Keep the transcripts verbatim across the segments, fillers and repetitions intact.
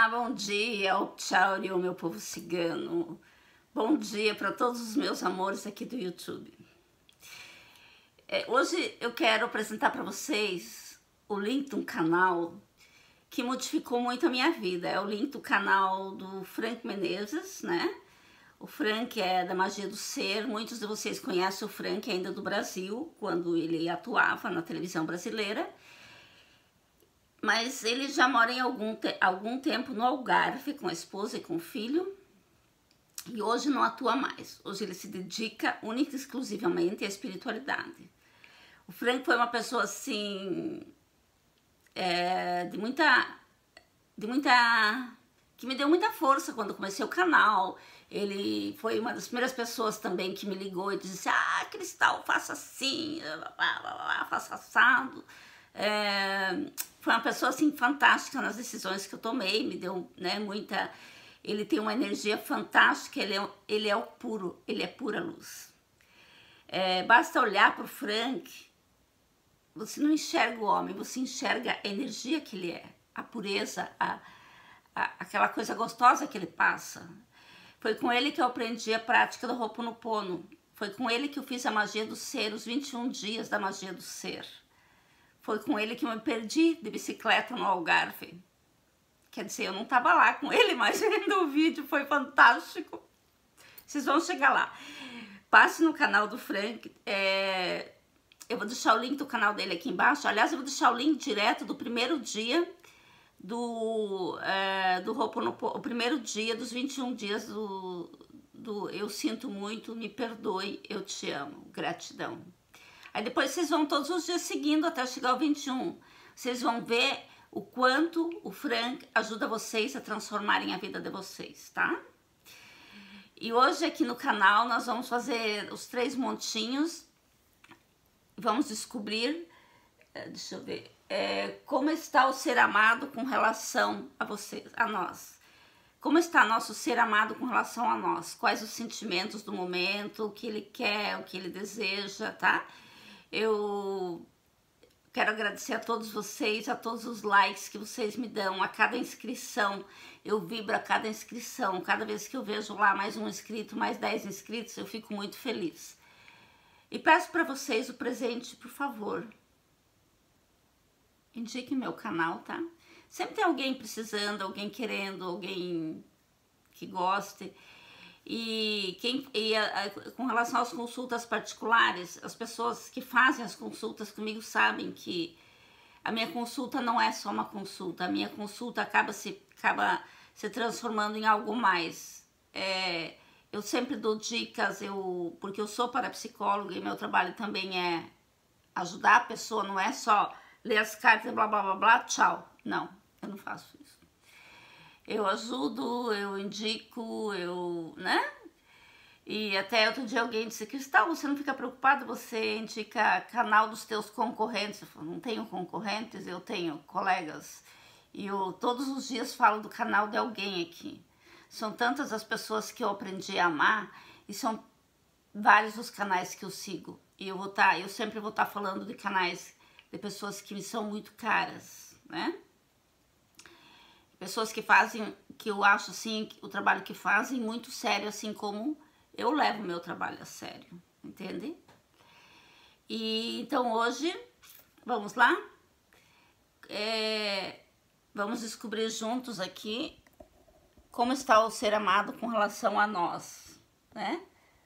bom dia, tchau, meu povo cigano. Bom dia para todos os meus amores aqui do YouTube. É, hoje eu quero apresentar para vocês o link de um canal que modificou muito a minha vida. É o link do canal do Frank Menezes, né? O Frank é da Magia do Ser. Muitos de vocês conhecem o Frank ainda do Brasil, quando ele atuava na televisão brasileira. Mas ele já mora em algum, te algum tempo no Algarve, com a esposa e com o filho. E hoje não atua mais. Hoje ele se dedica única e exclusivamente à espiritualidade. O Frank foi uma pessoa assim, é, de muita, de muita, que me deu muita força quando comecei o canal. Ele foi uma das primeiras pessoas também que me ligou e disse: ah, Cristal, faça assim, faça assado. É, foi uma pessoa assim fantástica nas decisões que eu tomei, me deu, né, muita. Ele tem uma energia fantástica, ele é, ele é o puro, ele é pura luz. É, basta olhar para o Frank, você não enxerga o homem, você enxerga a energia que ele é, a pureza, a, a, aquela coisa gostosa que ele passa. Foi com ele que eu aprendi a prática do Ho'oponopono. Foi com ele que eu fiz a magia do ser, os vinte e um dias da magia do ser. Foi com ele que eu me perdi de bicicleta no Algarve. Quer dizer, eu não estava lá com ele, mas vendo o vídeo foi fantástico. Vocês vão chegar lá. Passe no canal do Frank. É... Eu vou deixar o link do canal dele aqui embaixo. Aliás, eu vou deixar o link direto do primeiro dia do, é, do Ho'oponopono, o primeiro dia dos vinte e um dias do, do Eu Sinto Muito, Me Perdoe, Eu Te Amo, Gratidão. Aí depois vocês vão todos os dias seguindo até chegar ao vinte e um. Vocês vão ver o quanto o Frank ajuda vocês a transformarem a vida de vocês, tá? E hoje aqui no canal nós vamos fazer os três montinhos. Vamos descobrir, deixa eu ver, é, como está o ser amado com relação a vocês, a nós. Como está nosso ser amado com relação a nós? Quais os sentimentos do momento, o que ele quer, o que ele deseja, tá? Eu quero agradecer a todos vocês, a todos os likes que vocês me dão, a cada inscrição. Eu vibro a cada inscrição. Cada vez que eu vejo lá mais um inscrito, mais dez inscritos, eu fico muito feliz. E peço para vocês o presente, por favor. Indique meu canal, tá? Sempre tem alguém precisando, alguém querendo, alguém que goste. E, quem, e a, a, com relação às consultas particulares, as pessoas que fazem as consultas comigo sabem que a minha consulta não é só uma consulta. A minha consulta acaba se, acaba se transformando em algo mais. É, eu sempre dou dicas, eu, porque eu sou parapsicóloga e meu trabalho também é ajudar a pessoa, não é só ler as cartas e blá blá blá blá, tchau. Não, eu não faço isso. Eu ajudo, eu indico, eu, né? E até outro dia alguém disse: Cristal, você não fica preocupado, você indica canal dos teus concorrentes. Eu falo: não tenho concorrentes, eu tenho colegas. E eu todos os dias falo do canal de alguém aqui. São tantas as pessoas que eu aprendi a amar e são vários os canais que eu sigo. E eu vou tá, eu sempre vou estar tá falando de canais de pessoas que me são muito caras, né? Pessoas que fazem, que eu acho assim, o trabalho que fazem muito sério, assim como eu levo o meu trabalho a sério, entende? E então hoje, vamos lá? É, vamos descobrir juntos aqui como está o ser amado com relação a nós, né?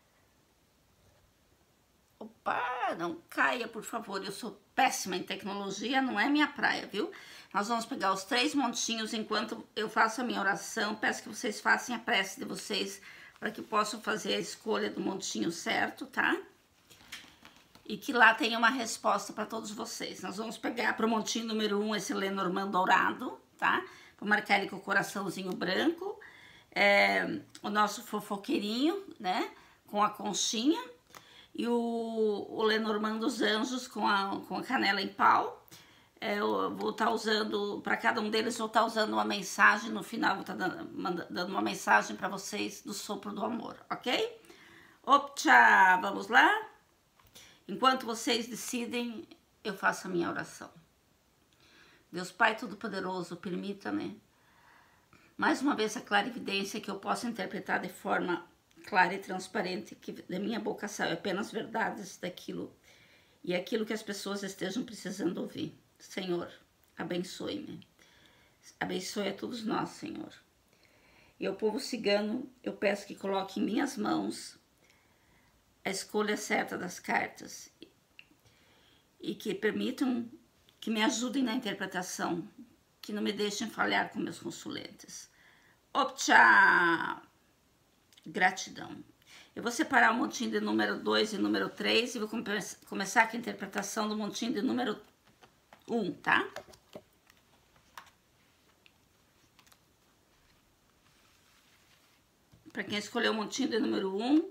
Opa, não caia, por favor, eu sou péssima em tecnologia, não é minha praia, viu? Nós vamos pegar os três montinhos enquanto eu faço a minha oração. Peço que vocês façam a prece de vocês para que possam fazer a escolha do montinho certo, tá? E que lá tenha uma resposta para todos vocês. Nós vamos pegar para o montinho número um esse Lenormand dourado, tá? Vou marcar ele com o coraçãozinho branco. É, o nosso fofoqueirinho, né? Com a conchinha. E o, o Lenormand dos anjos com a, com a canela em pau. É, eu vou estar tá usando, para cada um deles, vou estar tá usando uma mensagem. No final, vou estar tá dando, dando uma mensagem para vocês do sopro do amor, ok? Optcha, vamos lá? Enquanto vocês decidem, eu faço a minha oração. Deus Pai Todo-Poderoso, permita-me Mais uma vez a clarividência, que eu possa interpretar de forma clara e transparente, que da minha boca saia apenas verdades daquilo e aquilo que as pessoas estejam precisando ouvir. Senhor, abençoe-me. Abençoe a todos nós, Senhor. E ao povo cigano, eu peço que coloque em minhas mãos a escolha certa das cartas e que permitam, que me ajudem na interpretação, que não me deixem falhar com meus consulentes. Optcha! Gratidão. Eu vou separar o montinho de número dois e número três e vou come começar com a interpretação do montinho de número um, tá? Para quem escolheu o montinho de número um,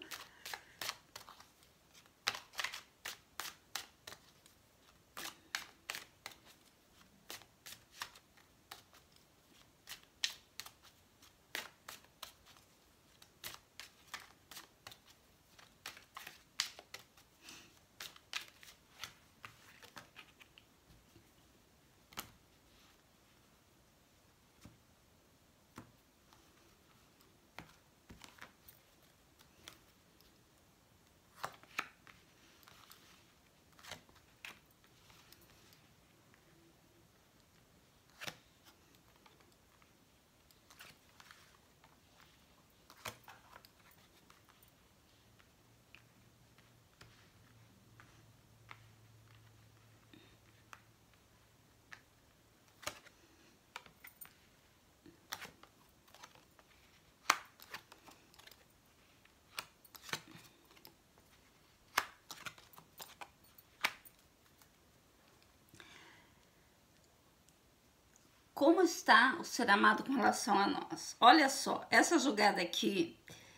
como está o ser amado com relação a nós? Olha só, essa jogada aqui,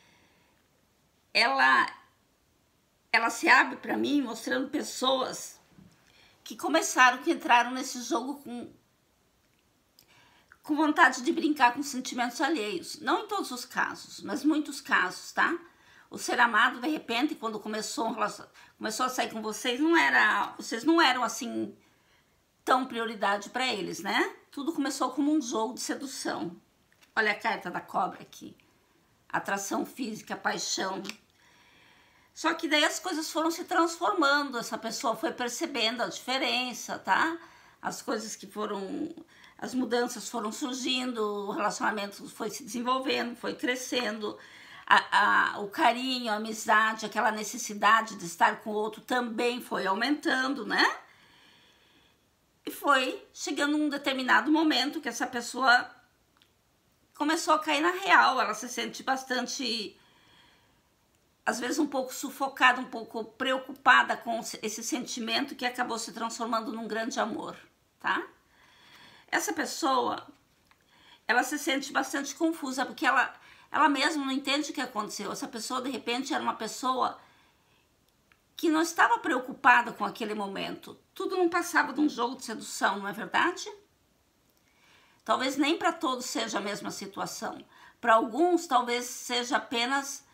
ela, ela se abre para mim mostrando pessoas que começaram, que entraram nesse jogo com, com vontade de brincar com sentimentos alheios. Não em todos os casos, mas muitos casos, tá? O ser amado, de repente, quando começou, um relacion... começou a sair com vocês, não era, vocês não eram assim tão prioridade para eles, né? Tudo começou como um jogo de sedução. Olha a carta da cobra aqui. Atração física, paixão. Só que daí as coisas foram se transformando. Essa pessoa foi percebendo a diferença, tá? As coisas que foram... As mudanças foram surgindo, o relacionamento foi se desenvolvendo, foi crescendo. A, a, o carinho, a amizade, aquela necessidade de estar com o outro também foi aumentando, né? E foi chegando um determinado momento que essa pessoa começou a cair na real. Ela se sente bastante, às vezes um pouco sufocada, um pouco preocupada com esse sentimento que acabou se transformando num grande amor, tá? Essa pessoa, ela se sente bastante confusa, porque ela, ela mesma não entende o que aconteceu. Essa pessoa, de repente, era uma pessoa que não estava preocupada com aquele momento. Tudo não passava de um jogo de sedução, não é verdade? Talvez nem para todos seja a mesma situação. Para alguns, talvez seja apenas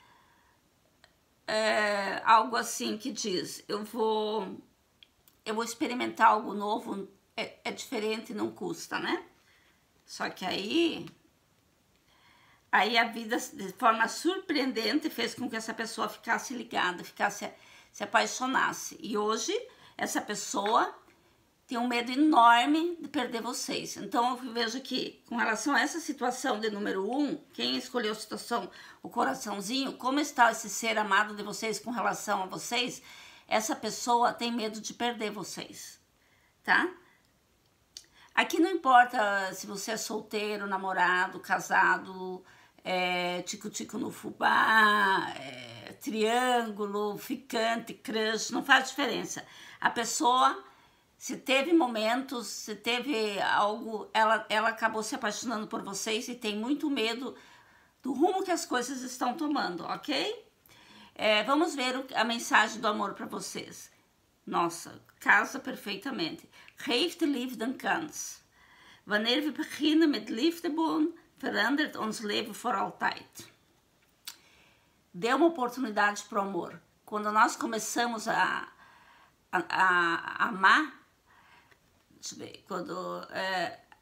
é, algo assim que diz, eu vou, eu vou experimentar algo novo, é, é diferente, não custa, né? Só que aí, aí a vida, de forma surpreendente, fez com que essa pessoa ficasse ligada, ficasse... se apaixonasse. E hoje, essa pessoa tem um medo enorme de perder vocês. Então, eu vejo que, com relação a essa situação de número um, quem escolheu a situação, o coraçãozinho, como está esse ser amado de vocês com relação a vocês, essa pessoa tem medo de perder vocês, tá? Aqui não importa se você é solteiro, namorado, casado, é, tico-tico no fubá, é, triângulo, ficante, crush, não faz diferença. A pessoa, se teve momentos, se teve algo, ela, ela acabou se apaixonando por vocês e tem muito medo do rumo que as coisas estão tomando, ok? É, vamos ver o, a mensagem do amor para vocês. Nossa, casa perfeitamente. Heeft de liefde kans. Wanneer we beginnen met liefdeboom, verandert ons leven voor altijd. Dê uma oportunidade para o amor. Quando nós começamos a, a, a, a amar, deixa eu ver, quando, é,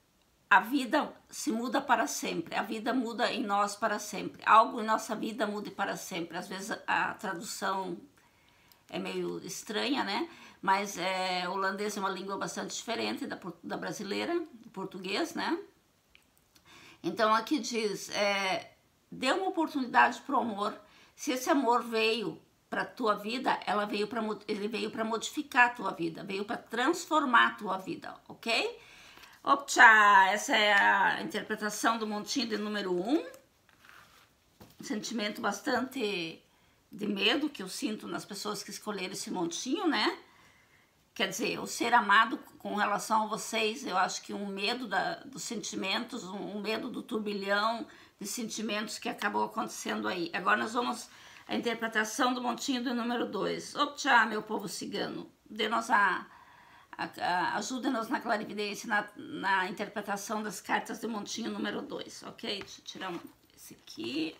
a vida se muda para sempre, a vida muda em nós para sempre, algo em nossa vida muda para sempre. Às vezes a tradução é meio estranha, né? Mas é, o holandês é uma língua bastante diferente da, da brasileira, do português, né? Então aqui diz, é, dê uma oportunidade para o amor. Se esse amor veio para a tua vida, ela veio pra, ele veio para modificar a tua vida, veio para transformar a tua vida, ok? Optcha, essa é a interpretação do montinho de número um. Um sentimento bastante de medo que eu sinto nas pessoas que escolheram esse montinho, né? Quer dizer, o ser amado com relação a vocês, eu acho que um medo da, dos sentimentos, um medo do turbilhão de sentimentos que acabou acontecendo aí. Agora nós vamos à interpretação do montinho do número dois. Optcha, meu povo cigano, dê-nos a... ajuda-nos na clarividência, na, na interpretação das cartas do montinho número dois, ok? Deixa eu tirar um, esse aqui.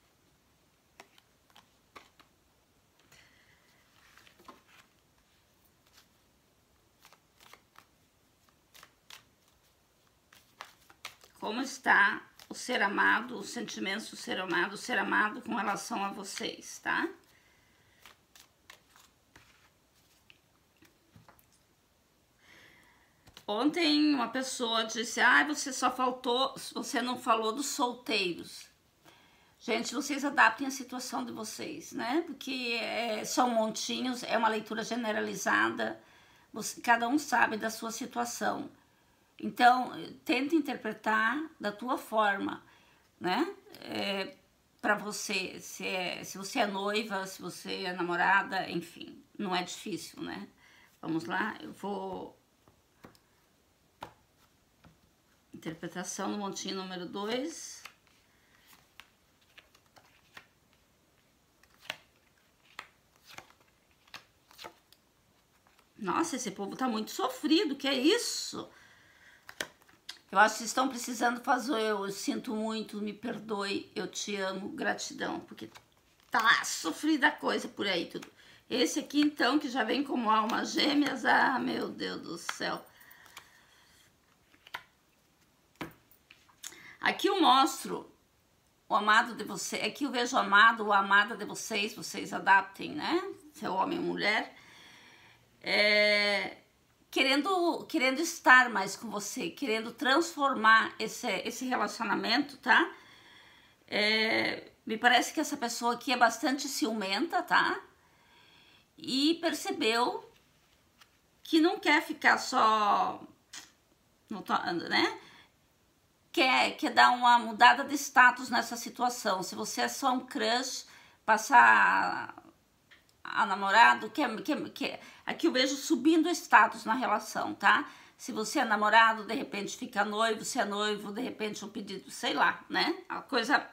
Como está o ser amado, os sentimentos do ser amado, o ser amado com relação a vocês, tá? Ontem uma pessoa disse, ah, você só faltou, você não falou dos solteiros. Gente, vocês adaptem a situação de vocês, né? Porque é, são montinhos, é uma leitura generalizada, você, cada um sabe da sua situação. Então, tenta interpretar da tua forma, né? É, para você, se, é, se você é noiva, se você é namorada, enfim, não é difícil, né? Vamos lá, eu vou... Interpretação do montinho número dois. Nossa, esse povo tá muito sofrido, que é isso? Eu acho que estão precisando fazer eu, eu sinto muito, me perdoe, eu te amo, gratidão, porque tá sofrida a coisa por aí tudo. Esse aqui então, que já vem como almas gêmeas, ah, meu Deus do céu. Aqui eu mostro o amado de você, aqui eu vejo o amado, o amada de vocês, vocês adaptem, né? Se é homem ou mulher. É, querendo, querendo estar mais com você, querendo transformar esse, esse relacionamento, tá? É, me parece que essa pessoa aqui é bastante ciumenta, tá? E percebeu que não quer ficar só, não tô, né? Quer, quer dar uma mudada de status nessa situação. Se você é só um crush, passar a, a namorado, quer, quer, quer, aqui eu vejo subindo o status na relação, tá? Se você é namorado, de repente fica noivo, se é noivo, de repente um pedido, sei lá, né? A coisa,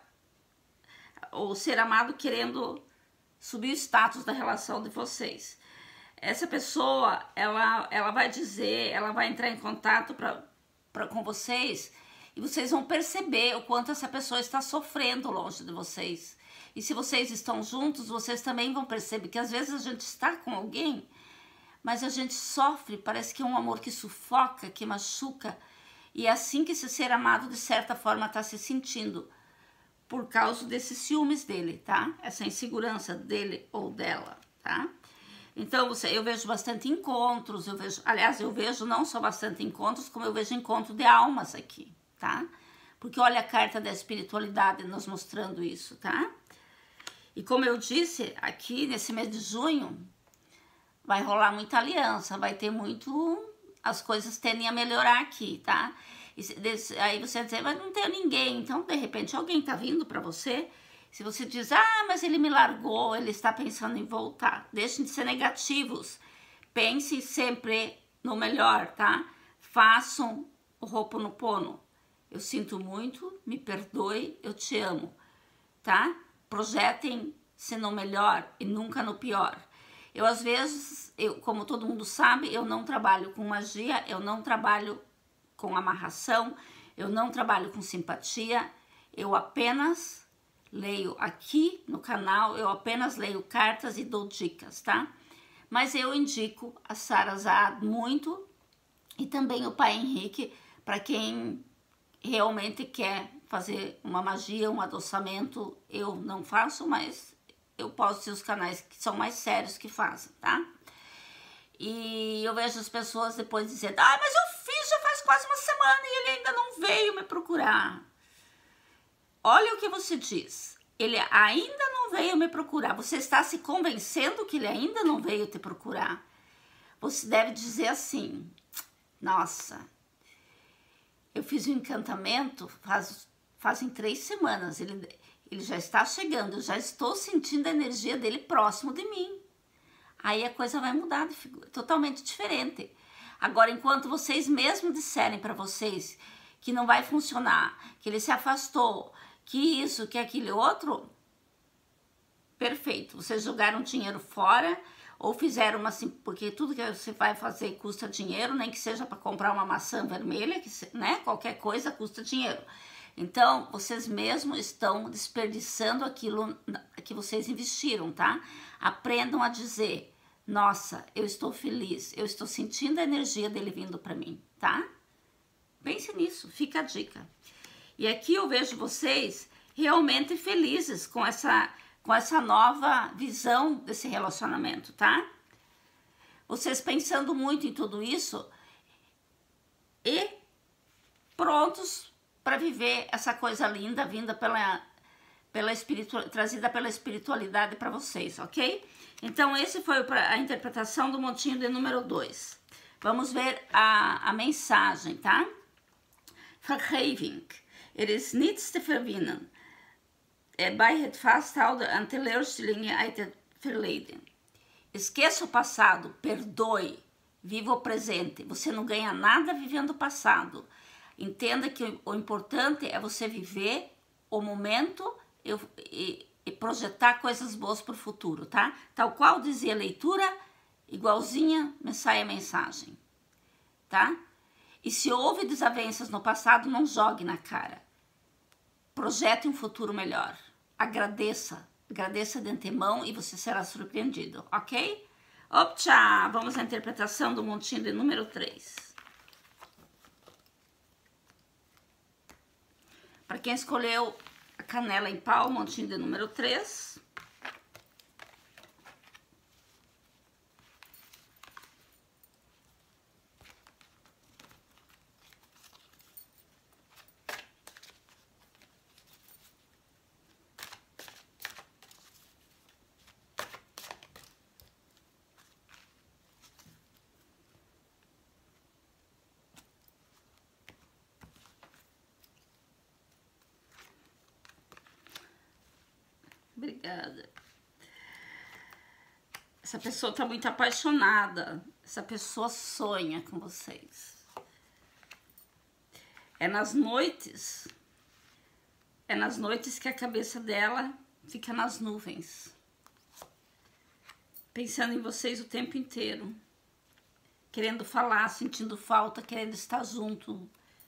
ou ser amado querendo subir o status da relação de vocês. Essa pessoa, ela, ela vai dizer, ela vai entrar em contato pra, pra, com vocês. E vocês vão perceber o quanto essa pessoa está sofrendo longe de vocês. E se vocês estão juntos, vocês também vão perceber que às vezes a gente está com alguém, mas a gente sofre, parece que é um amor que sufoca, que machuca. E é assim que esse ser amado, de certa forma, está se sentindo, por causa desses ciúmes dele, tá? Essa insegurança dele ou dela, tá? Então, você, eu vejo bastante encontros, eu vejo, aliás, eu vejo não só bastante encontros, como eu vejo encontro de almas aqui. Tá? Porque olha a carta da espiritualidade nos mostrando isso, tá? E como eu disse, aqui nesse mês de junho, vai rolar muita aliança, vai ter muito... As coisas tendem a melhorar aqui, tá? E, aí você vai dizer, mas não tem ninguém. Então, de repente, alguém tá vindo pra você. Se você diz, ah, mas ele me largou, ele está pensando em voltar. Deixem de ser negativos. Pense sempre no melhor, tá? Façam o Ho'oponopono. Eu sinto muito, me perdoe, eu te amo, tá? Projetem-se no melhor e nunca no pior. Eu, às vezes, eu, como todo mundo sabe, eu não trabalho com magia, eu não trabalho com amarração, eu não trabalho com simpatia, eu apenas leio aqui no canal, eu apenas leio cartas e dou dicas, tá? Mas eu indico a Sara Zaad muito e também o Pai Henrique para quem... realmente quer fazer uma magia, um adoçamento, eu não faço, mas eu posso ter os canais que são mais sérios que fazem, tá? E eu vejo as pessoas depois dizendo, ah, mas eu fiz já faz quase uma semana e ele ainda não veio me procurar. Olha o que você diz, ele ainda não veio me procurar, você está se convencendo que ele ainda não veio te procurar. Você deve dizer assim, nossa, eu fiz um encantamento faz, fazem três semanas, ele, ele já está chegando, eu já estou sentindo a energia dele próximo de mim. Aí a coisa vai mudar de figura, totalmente diferente. Agora, enquanto vocês mesmos disserem para vocês que não vai funcionar, que ele se afastou, que isso, que aquele outro, perfeito. Vocês jogaram dinheiro fora ou fizeram uma assim, porque tudo que você vai fazer custa dinheiro, nem que seja para comprar uma maçã vermelha, que, né? Qualquer coisa custa dinheiro. Então, vocês mesmos estão desperdiçando aquilo que vocês investiram, tá? Aprendam a dizer, nossa, eu estou feliz, eu estou sentindo a energia dele vindo para mim, tá? Pense nisso, fica a dica. E aqui eu vejo vocês realmente felizes com essa, com essa nova visão desse relacionamento, tá? Vocês pensando muito em tudo isso e prontos para viver essa coisa linda vinda pela, pela espiritual, trazida pela espiritualidade para vocês, ok? Então, esse foi a interpretação do montinho de número dois. Vamos ver a, a mensagem, tá? Vergeving. Er is niets te verwinnen. Bij het vasthouden aan teleurstellingen uit het verleden. Esqueça o passado, perdoe, viva o presente. Você não ganha nada vivendo o passado. Entenda que o importante é você viver o momento e, e, e projetar coisas boas para o futuro, tá? Tal qual dizia a leitura, igualzinha me sai a mensagem, tá? E se houve desavenças no passado, não jogue na cara. Projete um futuro melhor. Agradeça. Agradeça de antemão e você será surpreendido, ok? Optcha! Vamos à interpretação do montinho de número três. Para quem escolheu a canela em pau, montinho de número três. Obrigada. Essa pessoa está muito apaixonada. Essa pessoa sonha com vocês. É nas noites. É nas noites que a cabeça dela fica nas nuvens. Pensando em vocês o tempo inteiro. Querendo falar, sentindo falta, querendo estar junto.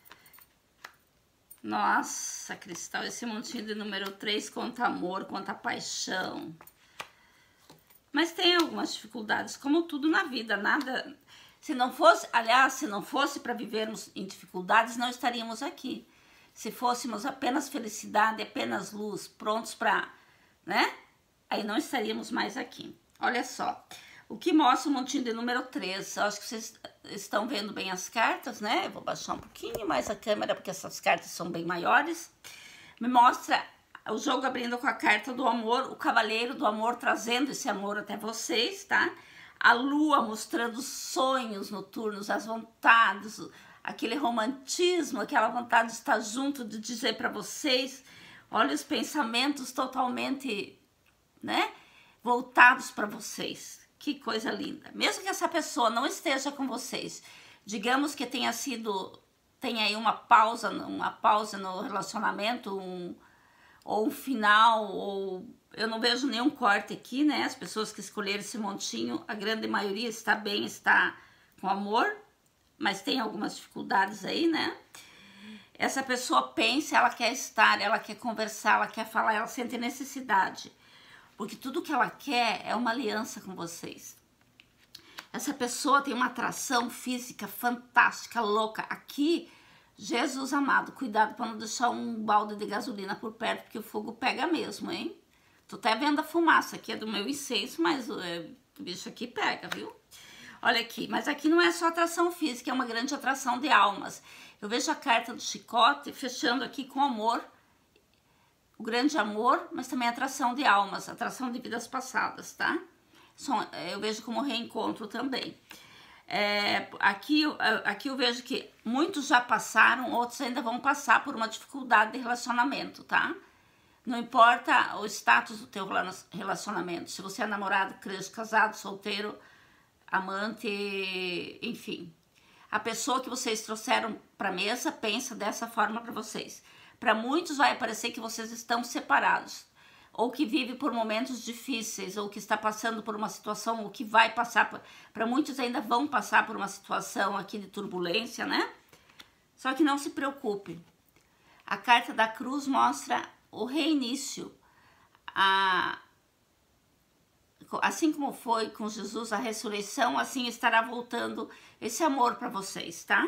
Nossa, Cristal, esse montinho de número três conta amor, conta paixão. Mas tem algumas dificuldades, como tudo na vida, nada... Se não fosse, aliás, se não fosse para vivermos em dificuldades, não estaríamos aqui. Se fôssemos apenas felicidade, apenas luz, prontos para, né? Aí não estaríamos mais aqui. Olha só, o que mostra o montinho de número três. Eu acho que vocês estão vendo bem as cartas, né? Eu vou baixar um pouquinho mais a câmera, porque essas cartas são bem maiores. Me mostra o jogo abrindo com a carta do amor, o cavaleiro do amor trazendo esse amor até vocês, tá? A lua mostrando sonhos noturnos, as vontades, aquele romantismo, aquela vontade de estar junto, de dizer para vocês, olha os pensamentos totalmente, né? Voltados para vocês. Que coisa linda. Mesmo que essa pessoa não esteja com vocês, digamos que tenha sido, tenha aí uma pausa, uma pausa no relacionamento, um, ou um final, ou eu não vejo nenhum corte aqui, né? As pessoas que escolheram esse montinho, a grande maioria está bem, está com amor, mas tem algumas dificuldades aí, né? Essa pessoa pensa, ela quer estar, ela quer conversar, ela quer falar, ela sente necessidade. Porque tudo que ela quer é uma aliança com vocês. Essa pessoa tem uma atração física fantástica, louca. Aqui Jesus amado, cuidado para não deixar um balde de gasolina por perto, porque o fogo pega mesmo, hein? Tô até vendo a fumaça aqui, é do meu incenso, mas é, o bicho aqui pega, viu? Olha aqui, mas aqui não é só atração física, é uma grande atração de almas. Eu vejo a carta do chicote fechando aqui com amor, o grande amor, mas também atração de almas, atração de vidas passadas, tá? Eu vejo como reencontro também. É, aqui, aqui eu vejo que muitos já passaram, outros ainda vão passar por uma dificuldade de relacionamento, tá? Não importa o status do teu relacionamento, se você é namorado, crente, casado, solteiro, amante, enfim. A pessoa que vocês trouxeram para a mesa pensa dessa forma para vocês. Para muitos vai parecer que vocês estão separados, ou que vive por momentos difíceis, ou que está passando por uma situação, ou que vai passar, por... para muitos ainda vão passar por uma situação aqui de turbulência, né? Só que não se preocupe. A carta da cruz mostra o reinício. A... Assim como foi com Jesus a ressurreição, assim estará voltando esse amor para vocês, tá?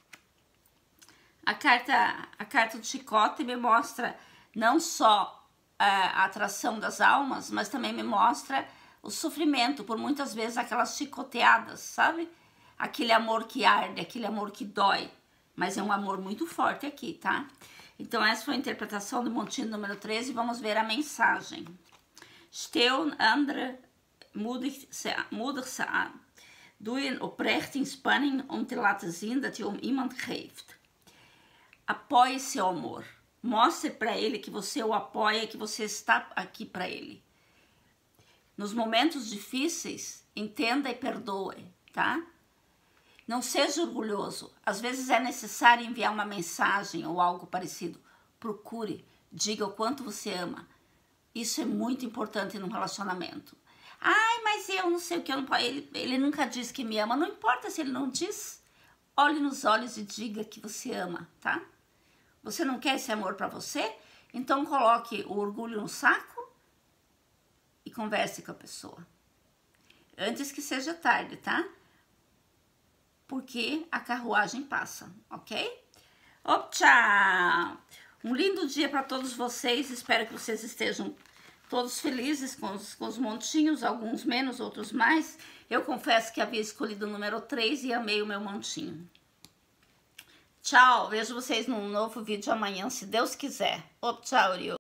A carta, a carta do chicote me mostra não só a atração das almas, mas também me mostra o sofrimento, por muitas vezes aquelas chicoteadas, sabe? Aquele amor que arde, aquele amor que dói, mas é um amor muito forte aqui, tá? Então essa foi a interpretação do montinho número treze, vamos ver a mensagem. Stil andere moedig ze aan. Doe een oprechte inspanning om te laten zien dat je om iemand geeft. Apoie seu amor. Mostre para ele que você o apoia, que você está aqui para ele. Nos momentos difíceis, entenda e perdoe, tá? Não seja orgulhoso. Às vezes é necessário enviar uma mensagem ou algo parecido. Procure, diga o quanto você ama. Isso é muito importante num relacionamento. Ai, mas eu não sei o que eu não posso. Ele, ele nunca diz que me ama. Não importa se ele não diz. Olhe nos olhos e diga que você ama, tá? Você não quer esse amor para você? Então coloque o orgulho no saco e converse com a pessoa. Antes que seja tarde, tá? Porque a carruagem passa, ok? Tchau! Um lindo dia para todos vocês. Espero que vocês estejam todos felizes com os, com os montinhos, alguns menos, outros mais. Eu confesso que havia escolhido o número três e amei o meu montinho. Tchau, vejo vocês num novo vídeo amanhã, se Deus quiser. Tchau, Rio.